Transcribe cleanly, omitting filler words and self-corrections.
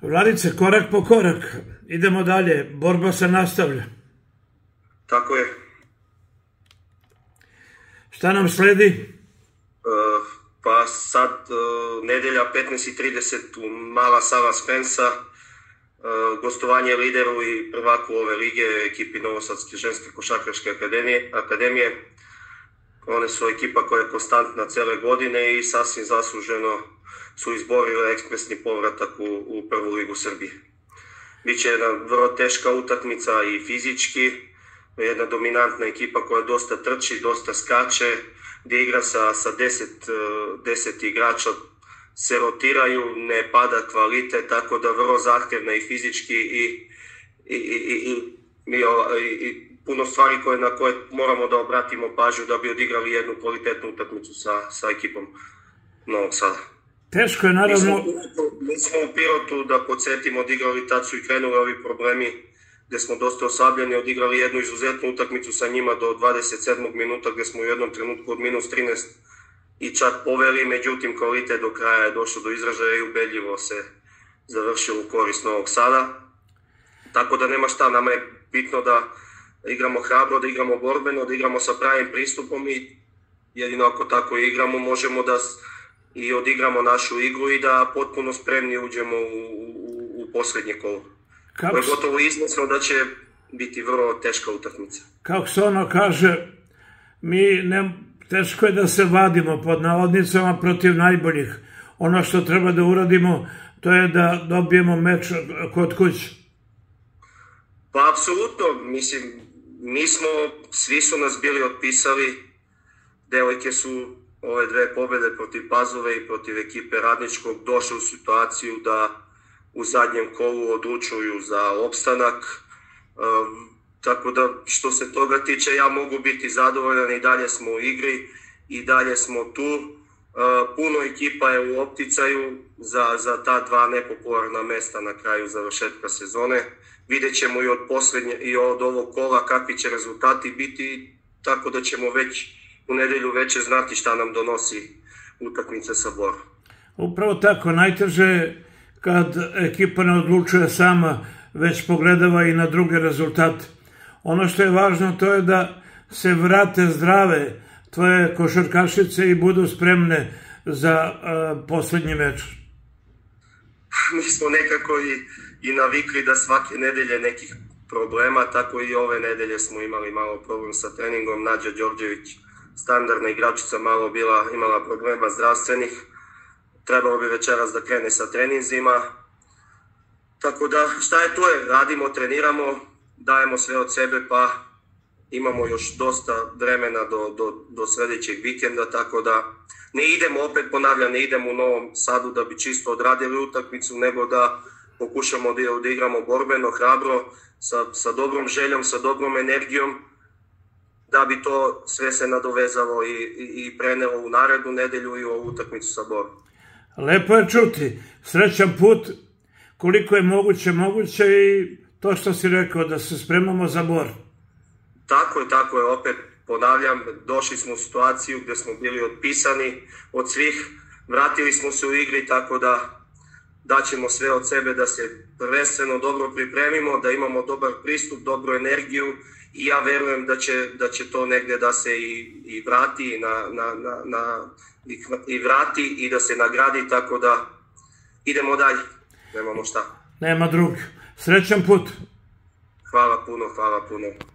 Vladice, korak po korak, idemo dalje, borba se nastavlja. Tako je. Šta nam sledi? Pa sad nedelja 15:30 u Mala Sava Spensa, gostovanje lideru i prvaku ove lige, ekipi Novosadske ženske košarkaške akademije. One su ekipa koja je konstantna cele godine i sasvim zasluženo su izborile ekspresni povratak u prvu ligu Srbije. Biće jedna vrlo teška utakmica i fizički, jedna dominantna ekipa koja dosta trči, dosta skače, gdje igra sa 10 igrača, se rotiraju, ne pada kvalitet, tako da vrlo zahtjevna i fizički i puno stvari na koje moramo da obratimo pažnju da bi odigrali jednu kvalitetnu utakmicu sa ekipom Novog Sada. Teško je naravno... Mi smo u Pirotu, da podsjetimo, odigrali, tad su i krenuli ovi problemi gdje smo dosta oslabljeni, odigrali jednu izuzetnu utakmicu sa njima do 27. minuta gdje smo u jednom trenutku od -13 i čak poveli, međutim kvalitet do kraja je došao do izražaja i ubedljivo se završilo u korist Novog Sada. Tako da nema šta, nama je bitno da igramo hrabro, da igramo borbeno, da igramo sa pravim pristupom i jedino ako tako igramo možemo da i odigramo našu igru i da potpuno spremni uđemo u posljednje kolo. To je gotovo iznosno da će biti vrlo teška utakmica. Kako se ono kaže, teško je da se vadimo pod navodnicama protiv najboljih. Ono što treba da uradimo, to je da dobijemo meč kod kuće. Pa apsolutno, mislim, svi su nas bili otpisali, devojke su ove dve pobjede protiv Pazove i protiv ekipe Radničkog došle u situaciju da u zadnjem kolu odlučuju za opstanak. Tako da što se toga tiče ja mogu biti zadovoljan, i dalje smo u igri, i dalje smo tu. Puno ekipa je u opticaju za ta dva nepopularna mesta na kraju završetka sezone. Vidjet ćemo i od ovog kola kakvi će rezultati biti, tako da ćemo već u nedelju večer znati šta nam donosi utakmica sa Borom. Upravo tako, najteže je kad ekipa ne odlučuje sama, već pogledava i na druge rezultate. Ono što je važno to je da se vrate zdrave tvoje košarkašice i budu spremne za posljednji meč. Mi smo nekako i navikli da svake nedelje nekih problema, tako i ove nedelje smo imali malo problem sa treningom. Nađa Đorđević, standardna igračica, malo imala problema zdravstvenih. Trebalo bi večeras da krene sa treninzima. Tako da šta je tu je, radimo, treniramo, dajemo sve od sebe, pa imamo još dosta vremena do sljedećeg vikenda, tako da ne idemo, opet ponavljam, ne idemo u Novom Sadu da bi čisto odradili utakmicu, nego da pokušamo da igramo borbeno, hrabro, sa dobrom željom, sa dobrom energijom, da bi to sve se nadovezalo i prenelo u narednu nedelju i u ovu utakmicu sa Borom. Lepo je čuti, srećan put, koliko je moguće i to što si rekao, da se spremamo za Bor. Tako je, opet ponavljam, došli smo u situaciju gdje smo bili otpisani od svih, vratili smo se u igri, tako da daćemo sve od sebe da se prvenstveno dobro pripremimo, da imamo dobar pristup, dobru energiju, i ja verujem da će to negdje da se i vrati i da se nagradi, tako da idemo dalje, nemamo šta. Nema drugih. Srećan put. Hvala puno.